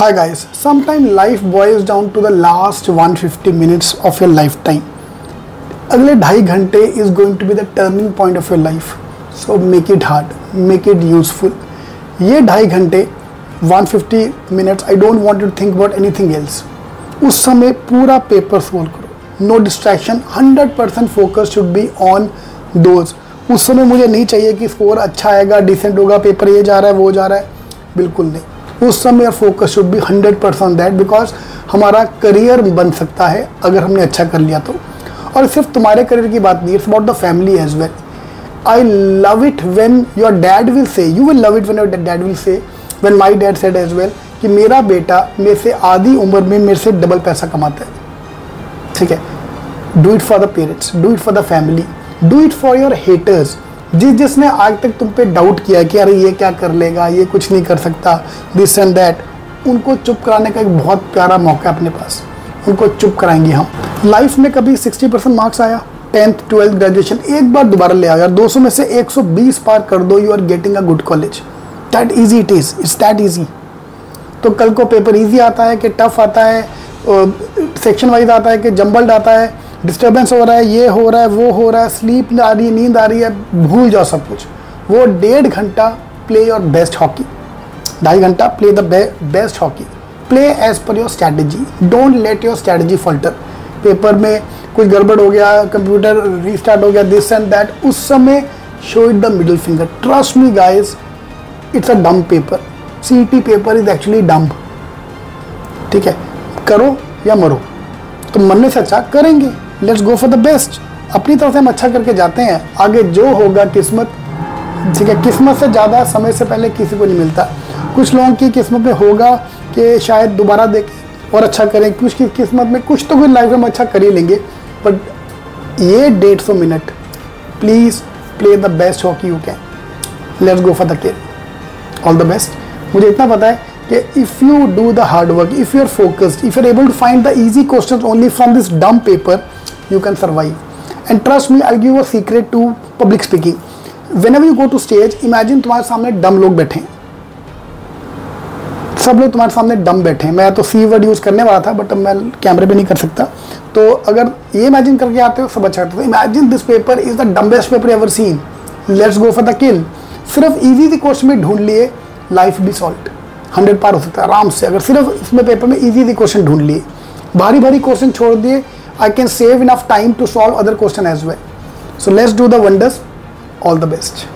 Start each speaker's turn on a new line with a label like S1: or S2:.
S1: Hi guys, sometimes life boils down to the last 150 minutes of your lifetime. अगले 2.5 घंटे is going to be the turning point of your life. So make it hard, make it useful. ये 2.5 घंटे 150 minutes, I don't want you to think about anything else. उस समय पूरा paper solve करो, no distraction, 100% focus should be on those. उस समय मुझे नहीं चाहिए कि स्कोर अच्छा आएगा, डिसेंट होगा, पेपर ये जा रहा है वो जा रहा है, बिल्कुल नहीं. उस समय focus should be 100% that, because हमारा करियर बन सकता है अगर हमने अच्छा कर लिया तो. और सिर्फ तुम्हारे करियर की बात नहीं, it's about the family as well. I love it when your dad will say, you will love it when your dad will say, when my dad said as well कि मेरा बेटा मेरे से आधी उम्र में मेरे से डबल पैसा कमाता है. ठीक है, do it for the parents, do it for the family, do it for your haters. जिसने आज तक तुम पे डाउट किया कि अरे ये क्या कर लेगा, ये कुछ नहीं कर सकता, दिस एंड दैट, उनको चुप कराने का एक बहुत प्यारा मौका है अपने पास. उनको चुप कराएंगे हम. लाइफ में कभी 60% मार्क्स आया, 10th 12th ग्रेजुएशन, एक बार दोबारा ले आओ यार, 200 में से 120 पार कर दो, you are getting a good college. That easy it is, it's that easy. तो कल को पेपर ईजी आता है कि टफ आता है, सेक्शन वाइज आता है कि जम्बल्ड आता है, डिस्टर्बेंस हो रहा है, ये हो रहा है, वो हो रहा है, स्लीप आ रही है, नींद आ रही है, भूल जाओ सब कुछ. वो 1.5 घंटा प्ले योर बेस्ट हॉकी, 2.5 घंटा play the best hockey. Play as per your strategy, don't let your strategy falter. Paper में कुछ गड़बड़ हो गया, कंप्यूटर रीस्टार्ट हो गया, दिस एंड दैट, उस समय show it the middle finger. Trust me guys, it's a dumb paper. CET paper is actually dumb. ठीक है, करो या मरो. तो मरने से अच्छा करेंगे, let's go for the best. अपनी तरफ से हम अच्छा करके जाते हैं, आगे जो होगा किस्मत. ठीक है, किस्मत से ज़्यादा समय से पहले किसी को नहीं मिलता. कुछ लोगों की किस्मत में होगा कि शायद दोबारा देखें और अच्छा करें, कुछ की किस्मत में कुछ तो कोई लाइफ में अच्छा कर ही लेंगे. बट ये 150 minute please play the best hockey you can. Let's go for the kill. All the best. मुझे इतना पता है कि if you do the hard work, if you are focused, if you are able to find the easy question only from this dumb paper, you can survive. And trust me, I'll give you a secret to public speaking. Whenever you go to stage, imagine तुम्हारे सामने डम लोग बैठे हैं. सब लोग तुम्हारे सामने डम बैठे हैं. मैं तो C वर्ड यूज़ करने वाला था, बट मैं कैमरे पे नहीं कर सकता. तो अगर ये इमेजिन करके आते हो सब अच्छा करते हो. Imagine this paper is the dumbest paper ever seen. Let's go for the kill. सिर्फ ईजी सी क्वेश्चन में ढूंढ लिए, लाइफ भी सॉल्व. 100 पार हो सकता है आराम से, अगर सिर्फ इसमें पेपर में ईजी सी क्वेश्चन ढूंढ लिए. भारी भारी क्वेश्चन छोड़ दिए, I can save enough time to solve other question as well. So let's do the wonders. All the best.